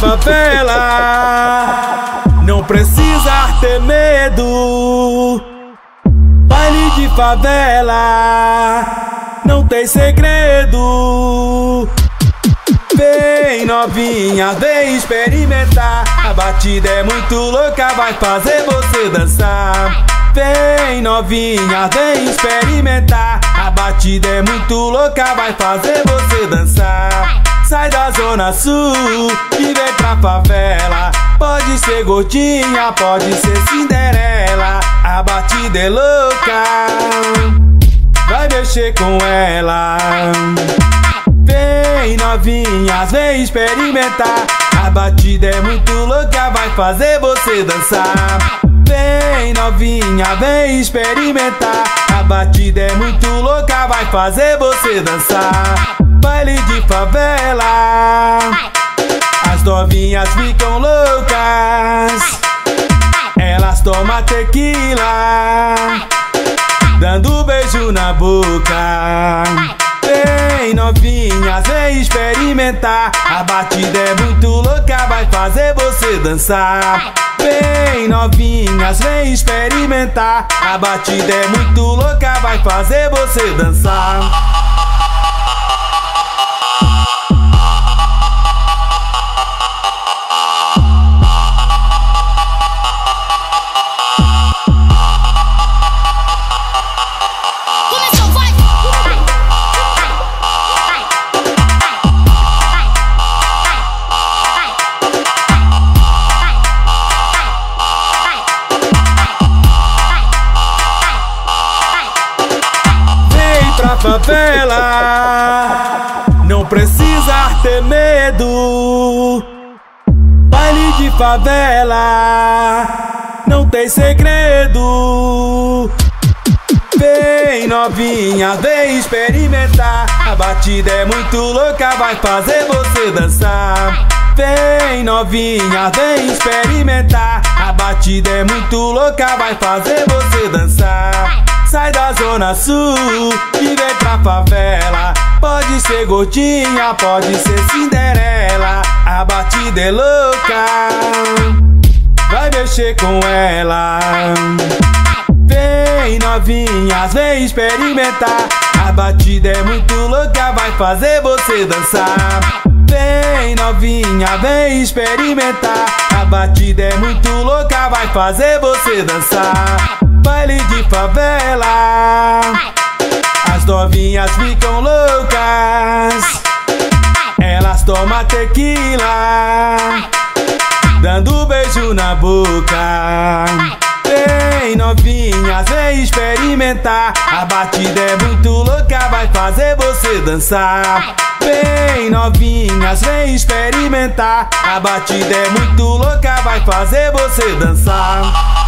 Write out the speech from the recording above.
favela, não precisa ter medo. Baile de favela, não tem segredo. Vem novinha, vem experimentar. A batida é muito louca, vai fazer você dançar. Vem novinha, vem experimentar. A batida é muito louca, vai fazer você dançar. Sai da zona sul e vem pra favela. Pode ser gordinha, pode ser Cinderela. A batida é louca, vai mexer com ela. Vem novinhas, vem experimentar. A batida é muito louca, vai fazer você dançar. Vem novinha, vem experimentar. A batida é muito louca, vai fazer você dançar. Baile de favela, as novinhas ficam loucas. Elas tomam tequila, dando beijo na boca. Vem novinhas, vem experimentar. A batida é muito louca, vai fazer você dançar. Vem novinhas, vem experimentar. A batida é muito louca, vai fazer você dançar. Favela, não precisa ter medo. Baile de favela, não tem segredo. Vem novinha, vem experimentar. A batida é muito louca, vai fazer você dançar. Vem novinha, vem experimentar. A batida é muito louca, vai fazer você dançar. Sai da zona sul e vem pra favela. Pode ser gordinha, pode ser Cinderela. A batida é louca, vai mexer com ela. Vem novinhas, vem experimentar. A batida é muito louca, vai fazer você dançar. Vem novinha, vem experimentar. A batida é muito louca, vai fazer você dançar. Baile de favela, as novinhas ficam loucas. Elas tomam tequila, dando beijo na boca. Vem novinhas, vem experimentar. A batida é muito louca, vai fazer você dançar. Vem novinhas, vem experimentar. A batida é muito louca, vai fazer você dançar.